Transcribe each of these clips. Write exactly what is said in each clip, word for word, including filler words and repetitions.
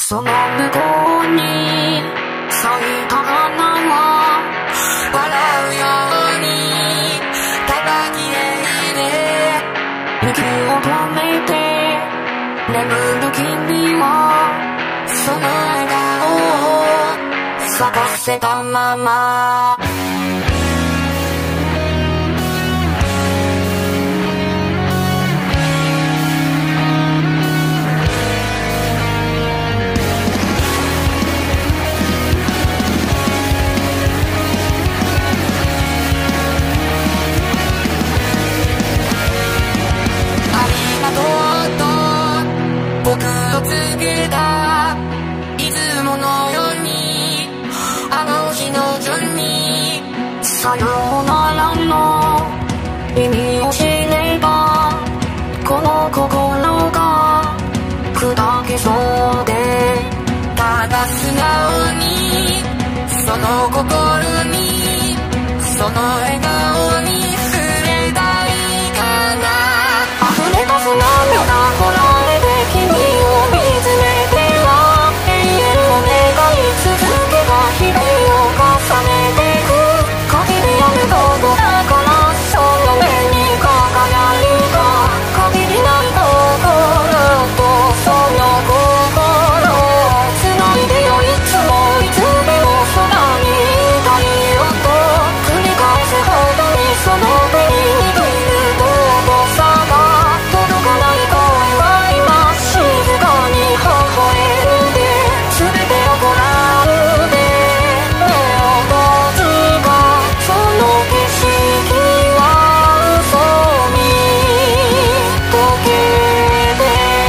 その向こうに咲いた花は笑うようにただ綺麗で息を止めて眠る君はその笑顔を咲かせたまま僕を告げたいつものようにあの日の夜にさようならの意味を知ればこの心が砕けそうでただ素直にその心にその笑顔に触れたいかな溢れ出す涙こら君を見つめては永遠を願い続けば日々を重ねてく限りあることだからその目に輝いた限りない心とその心を繋いでよいつもいつでもそばにいたいよと繰り返すほどにその手に握る尊さが届かない声は静かに微笑んで全てをご覧で目を閉じたその景色は嘘に溶けて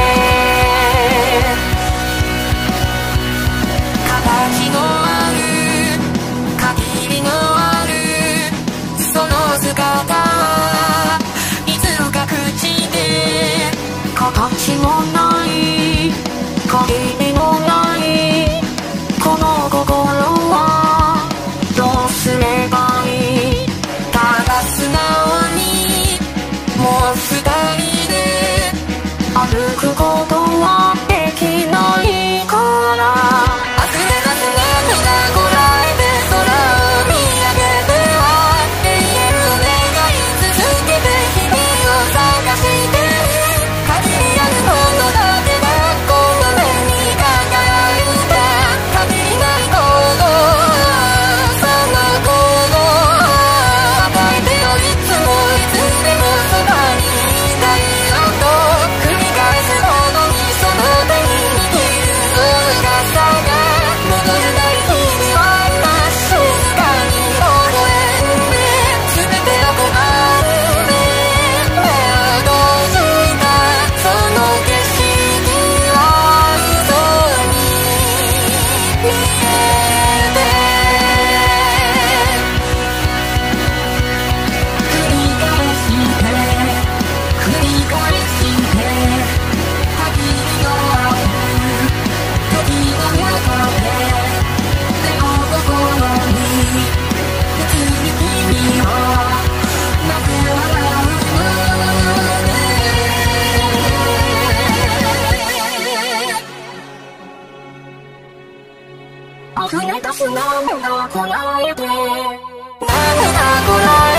形のある限りのあるその姿はいつか口で形もない限りのないこの心はどうすればいいただ素直にもう二人で歩くことはできないから溢れ出す涙こらえて空を見上げては永遠を願い続けて日々を探して限りあるものだけがこの目に輝いた限りないことそのこと与えてよいつもいつでもそばにいたいよと繰り返すほどにその手に握る深さが戻るない日々は今静かに微笑んで全てをご覧で目を閉じたその景色は嘘に見えて繰り返して繰り返して限りのある時の中ででも心にいつに君はなぜ笑うの溢れ出す涙こらえて涙こらえて